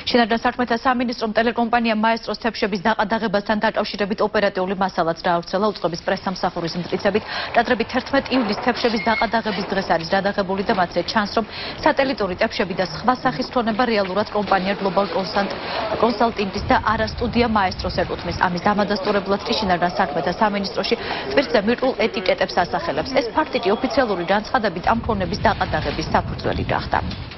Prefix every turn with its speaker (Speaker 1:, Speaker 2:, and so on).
Speaker 1: შინაგან საქმეთა სამინისტრომ ტელეკომპანია მაესტროს თებშების დაყადაღებასთან დაკავშირებით ოპერატიული მასალაც დაავრცელა უწყების პრესსამსახურის მტკიცებით. ტაძრები 11 ივლისს თებშების დაყადაღების დღეს არის გადაღებული და მათზე ჩანს, რომ სატელიტური თებშები და სხვა სახის თონება რეალურად კომპანია Global Consulting-ის და არა სტუდია მაესტროს ეკუთვნის. ამის დამადასტურებლად კი შინაგან საქმეთა სამინისტროში ტვირთზე მირტულ ეტიკეტებს ასახელებს. ეს ფაქტი კი ოფიციალური განცხადებით ამ ფონების დაყადაღების საფუძველი გახდა.